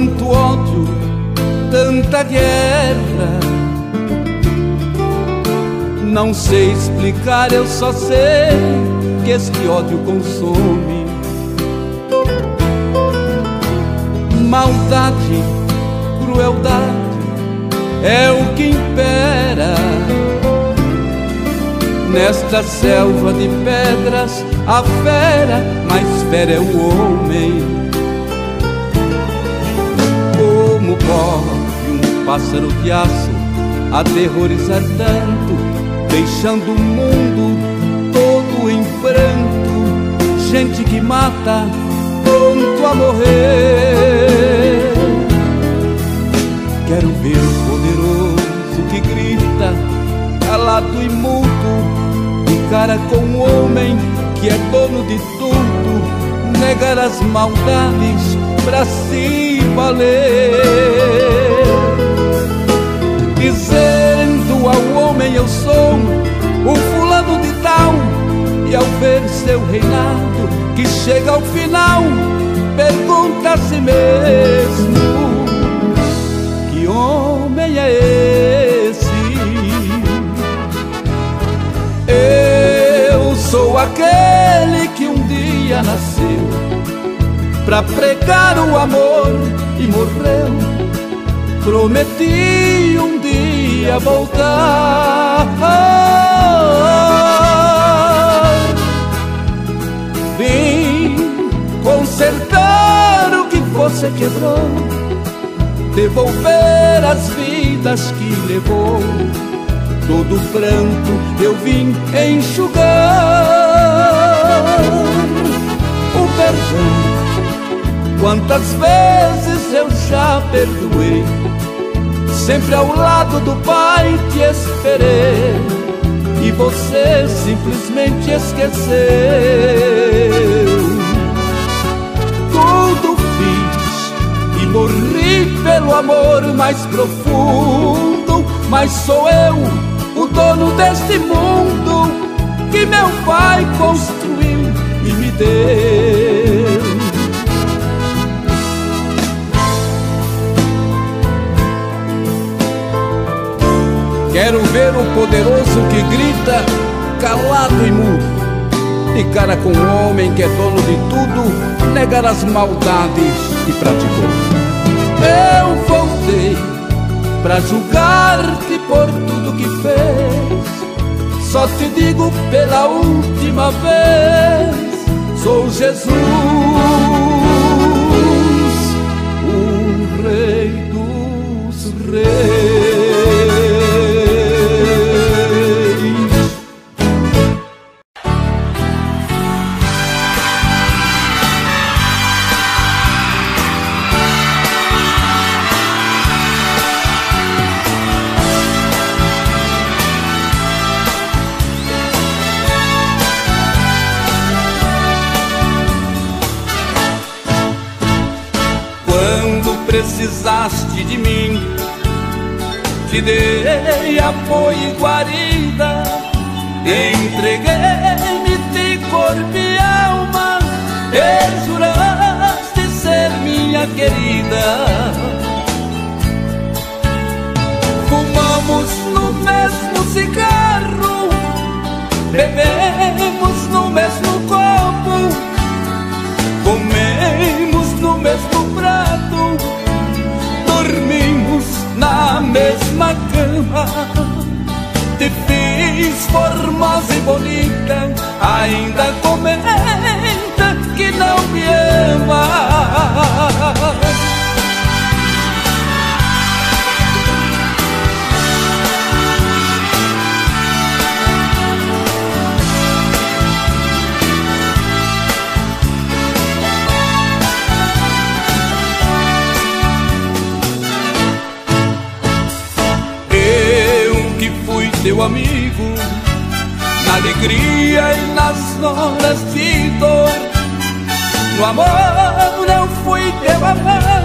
tanto ódio, tanta guerra. Não sei explicar, eu só sei que este ódio consome. Maldade, crueldade é o que impera. Nesta selva de pedras, a fera, mais fera é o homem. Como pode um pássaro de aço aterrorizar tanto, deixando o mundo todo em pranto? Gente que mata, pronto a morrer. Quero ver o poderoso que grita, calado e mudo, cara com o homem que é dono de tudo, negar as maldades pra se valer, dizendo ao homem eu sou o fulano de tal, e ao ver seu reinado que chega ao final, pergunta a si mesmo: que homem é esse? Eu sou aquele que um dia nasceu pra pregar o amor e morreu. Prometi um dia voltar. Vim consertar o que você quebrou, devolver as vidas que levou. Todo pranto eu vim enxugar. O perdão, quantas vezes eu já perdoei, sempre ao lado do Pai te esperei, e você simplesmente esqueceu. Tudo fiz e morri pelo amor mais profundo, mas sou eu o dono deste mundo que meu pai construiu e me deu. Quero ver o poderoso que grita, calado e mudo, de cara com o homem que é dono de tudo, negar as maldades que praticou. Eu voltei pra julgar-te por tudo que fez, só te digo pela última vez: sou Jesus, o Rei dos Reis. Precisaste de mim, te dei apoio e guarida, entreguei-me de corpo e alma, e juraste ser minha querida. Fumamos no mesmo cigarro, bebemos no mesmo copo, comemos no mesmo prato, dormimos na mesma cama. Te fiz formosa e bonita, ainda comenta que não me ama. Teu amigo, na alegria e nas horas de dor, no amor eu fui teu amor,